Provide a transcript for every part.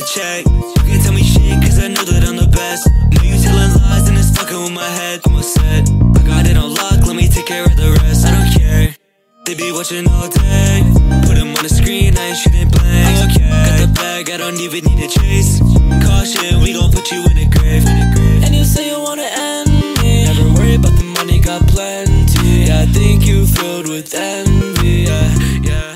check. You can't tell me shit cause I know that I'm the best. Know you telling lies and it's fucking with my head. Almost said, I got it on lock, let me take care of the rest. I don't care, they be watching all day. Put them on the screen, I ain't shooting blanks. Okay, got the bag, I don't even need to chase. Caution, we gon' put you in a grave. And you say you wanna end me. Never worry about the money, got plenty. Yeah, I think you filled with envy. Yeah.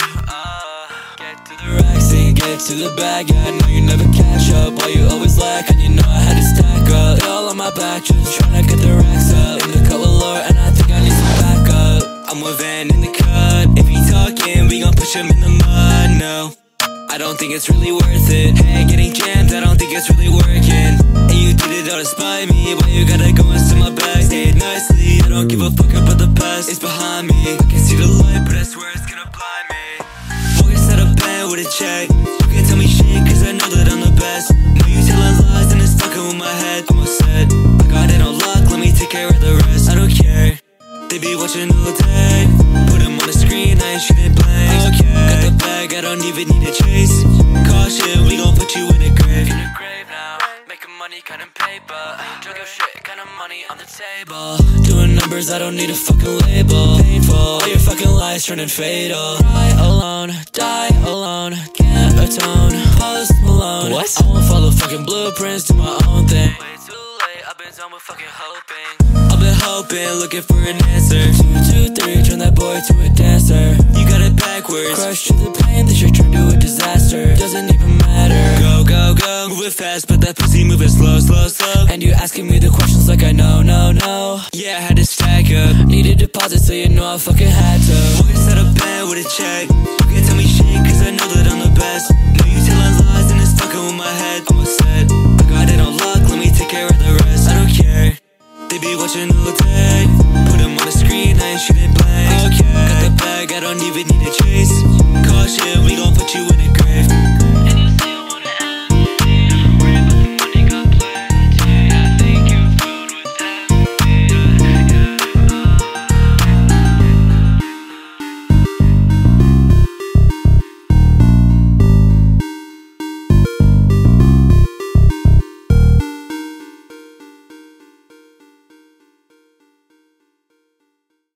Get to the racks and get to the bag. Yeah, I know you never catch up. Why you always lack? And you know I had to stack up. They all on my back, just tryna get the racks up. In the cut with Lord, and I think I need some backup. I'm with Van in the cut. If he talking, we gon' push him in the mud. No, I don't think it's really worth it. Hey, getting jammed, I don't think it's really working. And you did it all to spite me. Why you gotta go into my bag? Say it nicely, I don't give a fuck about the past. It's behind me, I can see the light, but I swear it's gonna blind me. Walking out of bed with a check. You can't tell me shit cause I know that I'm the best. Know you telling lies and it's fucking with my head. Almost said, I got it on lock, let me take care of the rest. I don't care, they be watching all day. Put them on the screen, I ain't shooting blanks. Okay, got the bag, I don't even need to chase. Caution, we gon' put you in a grave. In a grave now, making money, cutting paper. Drug your shit, kind of money on the table. Doing numbers, I don't need a fucking label. Painful, all your fucking lies turning fatal. Cry alone, die alone, can't atone. Post Malone, what? I won't follow fucking blueprints, do my own thing. Way too late, I've been done with fucking hoping. I've been hoping, looking for an answer. 2, 2, 3, turn that boy to a dancer. You got it backwards. Crush to the pain, this shit turned to a disaster. Doesn't even matter. Go, go, go, move it fast, but that pussy moving slow, slow, slow. And you asking me the questions like I know, no. Yeah, I had to stack up. Need a deposit, so you know I fucking had to. Walking out of bed with a check. You can't tell me shit cause I know that I'm the best. Know you telling lies and it's fucking with my head. Almost said, I got it on lock, let me take care of the rest. I don't care, they be watching all day. Put them on the screen, I ain't shooting blanks. Okay, got the bag, I don't even need to